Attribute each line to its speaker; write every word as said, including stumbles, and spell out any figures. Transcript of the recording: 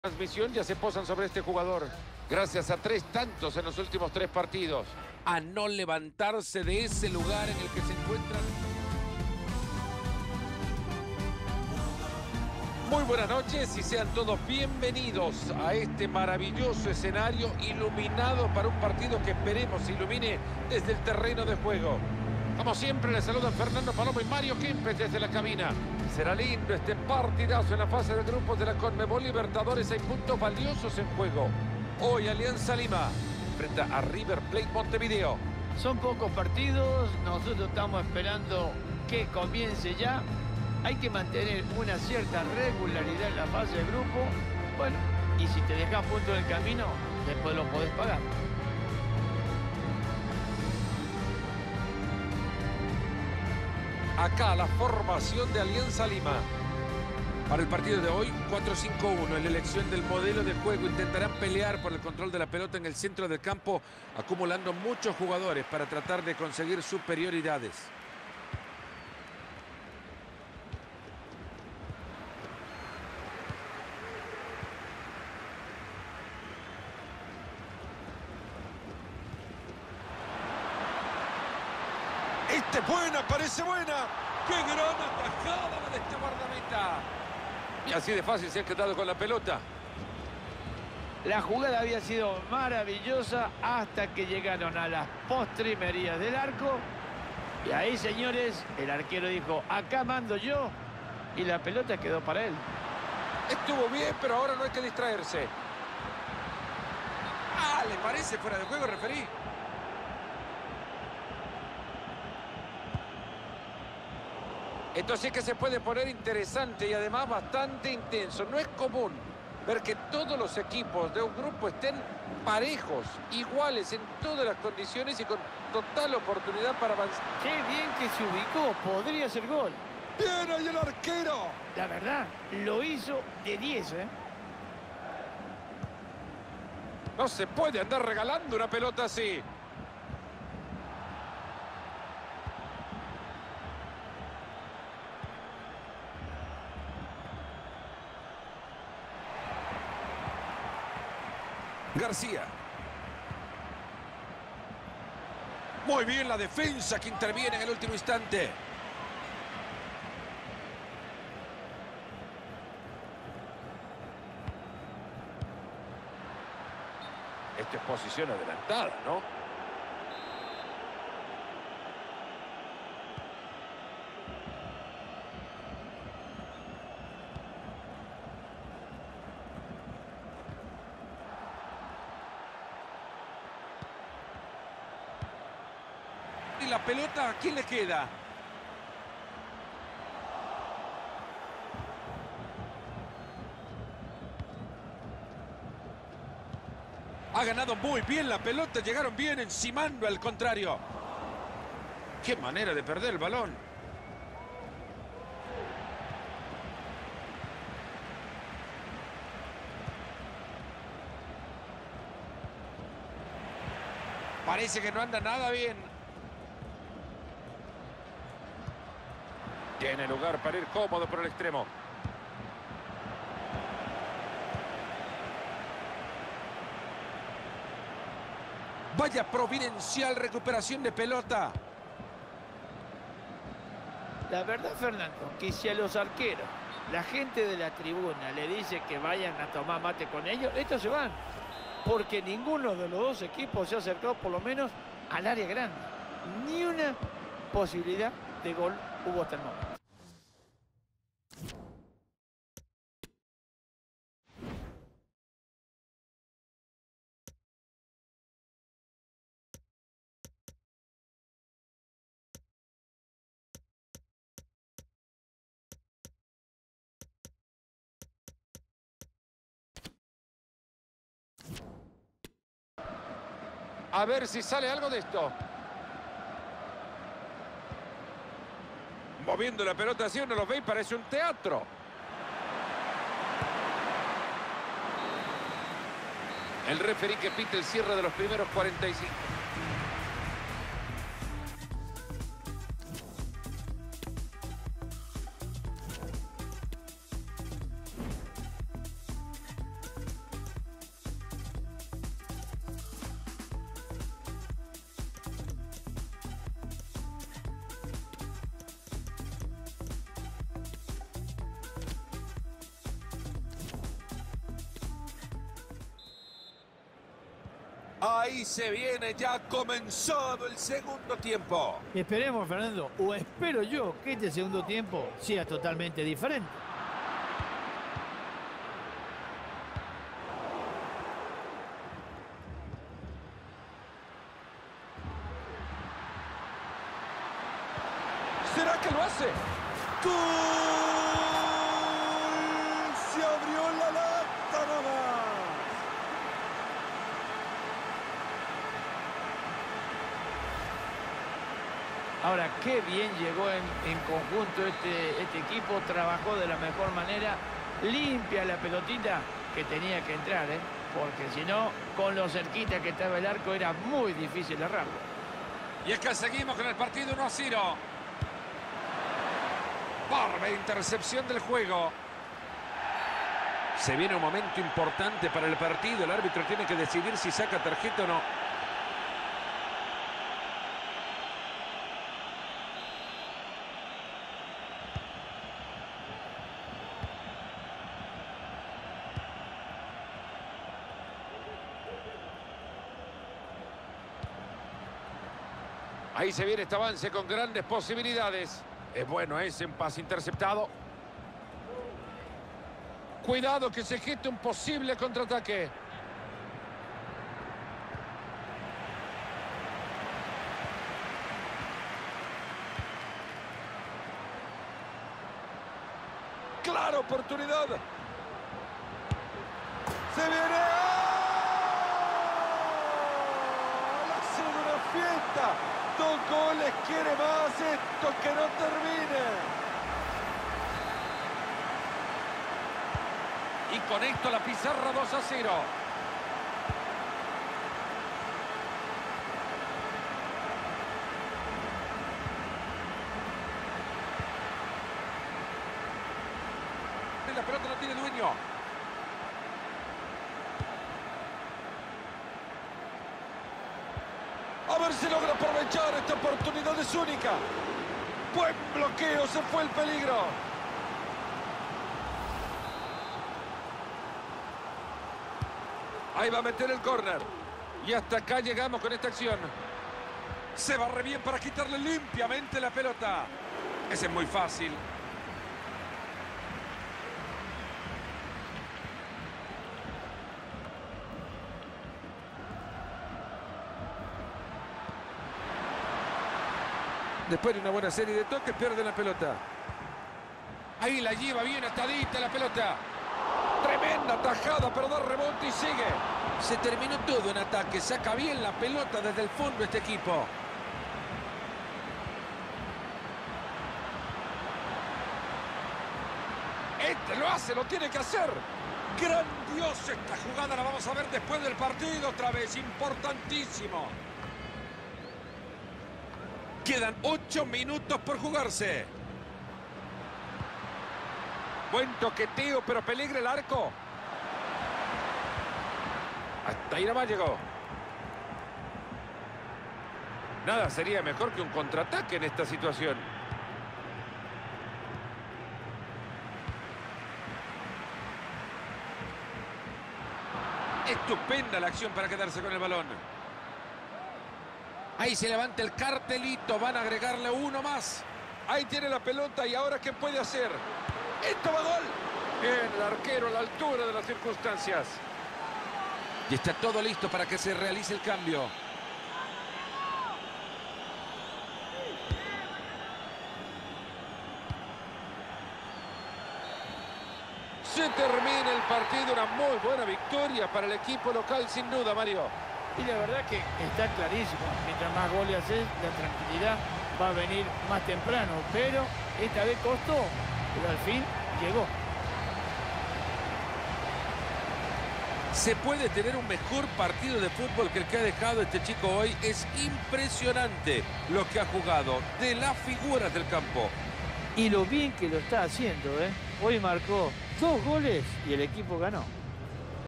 Speaker 1: Transmisión ya se posan sobre este jugador. Gracias a tres tantos en los últimos tres partidos. A no levantarse de ese lugar en el que se encuentran. Muy buenas noches y sean todos bienvenidos a este maravilloso escenario iluminado para un partido que esperemos se ilumine desde el terreno de juego. Como siempre, les saludan Fernando Palomo y Mario Kempes desde la cabina. Será lindo este partidazo en la fase de grupos de la Conmebol Libertadores. Hay puntos valiosos en juego. Hoy Alianza Lima frente a River Plate Montevideo.
Speaker 2: Son pocos partidos, nosotros estamos esperando que comience ya. Hay que mantener una cierta regularidad en la fase de grupo. Bueno, y si te dejas punto en el camino, después lo podés pagar.
Speaker 1: Acá la formación de Alianza Lima. Para el partido de hoy, cuatro cinco uno. En la elección del modelo de juego intentarán pelear por el control de la pelota en el centro del campo, acumulando muchos jugadores para tratar de conseguir superioridades. Este es buena, parece buena. ¡Qué gran atajada la de este guardameta! Y así de fácil se han quedado con la pelota.
Speaker 2: La jugada había sido maravillosa hasta que llegaron a las postrimerías del arco. Y ahí, señores, el arquero dijo, acá mando yo. Y la pelota quedó para él.
Speaker 1: Estuvo bien, pero ahora no hay que distraerse. Ah, ¿le parece fuera de juego, referí? Esto sí que se puede poner interesante y además bastante intenso. No es común ver que todos los equipos de un grupo estén parejos, iguales en todas las condiciones y con total oportunidad para avanzar.
Speaker 2: Qué bien que se ubicó, podría ser gol.
Speaker 1: ¡Bien ahí el arquero!
Speaker 2: La verdad, lo hizo de diez, ¿eh?
Speaker 1: No se puede andar regalando una pelota así. García. Muy bien la defensa que interviene en el último instante. Esta es posición adelantada, ¿no? Y la pelota, ¿a quién le queda? Ha ganado muy bien la pelota, llegaron bien encimando al contrario. Qué manera de perder el balón. Parece que no anda nada bien. Tiene lugar para ir cómodo por el extremo. Vaya providencial recuperación de pelota.
Speaker 2: La verdad, Fernando, que si a los arqueros, la gente de la tribuna le dice que vayan a tomar mate con ellos, estos se van. Porque ninguno de los dos equipos se ha acercado por lo menos al área grande. Ni una posibilidad de gol hubo hasta el momento.
Speaker 1: A ver si sale algo de esto. Moviendo la pelota así, uno lo ve y parece un teatro. El referí que pita el cierre de los primeros cuarenta y cinco. Ahí se viene, ya ha comenzado el segundo tiempo.
Speaker 2: Esperemos, Fernando, o espero yo que este segundo tiempo sea totalmente diferente.
Speaker 1: ¿Será que lo hace? ¡Gol! Se abrió la lata nomás.
Speaker 2: Ahora, qué bien llegó en, en conjunto este, este equipo, trabajó de la mejor manera, limpia la pelotita que tenía que entrar, ¿eh? Porque si no, con lo cerquita que estaba el arco, era muy difícil errarlo.
Speaker 1: Y es que seguimos con el partido uno a cero. Bárbara intercepción del juego. Se viene un momento importante para el partido. El árbitro tiene que decidir si saca tarjeta o no. Ahí se viene este avance con grandes posibilidades. Es bueno ese en pase interceptado. Cuidado que se geste un posible contraataque. ¡Clara oportunidad! ¡Se viene! ¡La hace una fiesta! Dos goles, quiere más, esto que no termine. Y con esto la pizarra dos a cero. La pelota no tiene dueño. A ver si logra aprovechar esta oportunidad, es única. Buen bloqueo, se fue el peligro. Ahí va a meter el córner. Y hasta acá llegamos con esta acción. Se barre bien para quitarle limpiamente la pelota. Ese es muy fácil. Después de una buena serie de toques, pierde la pelota. Ahí la lleva bien atadita la pelota. Tremenda tajada, pero da rebote y sigue. Se terminó todo en ataque. Saca bien la pelota desde el fondo este equipo. Este lo hace, lo tiene que hacer. Grandiosa esta jugada, la vamos a ver después del partido otra vez. Importantísimo. Quedan ocho minutos por jugarse. Buen toqueteo, pero peligra el arco. Hasta ahí nomás llegó. Nada sería mejor que un contraataque en esta situación. Estupenda la acción para quedarse con el balón. Ahí se levanta el cartelito, van a agregarle uno más. Ahí tiene la pelota y ahora ¿qué puede hacer? ¡Esto va a gol! Bien, el arquero a la altura de las circunstancias. Y está todo listo para que se realice el cambio. Se termina el partido, una muy buena victoria para el equipo local, sin duda, Mario.
Speaker 2: Y la verdad que está clarísimo, mientras más goles haces, la tranquilidad va a venir más temprano, pero esta vez costó, pero al fin llegó.
Speaker 1: Se puede tener un mejor partido de fútbol que el que ha dejado este chico hoy. Es impresionante lo que ha jugado, de las figuras del campo.
Speaker 2: Y lo bien que lo está haciendo, ¿eh? Hoy marcó dos goles y el equipo ganó.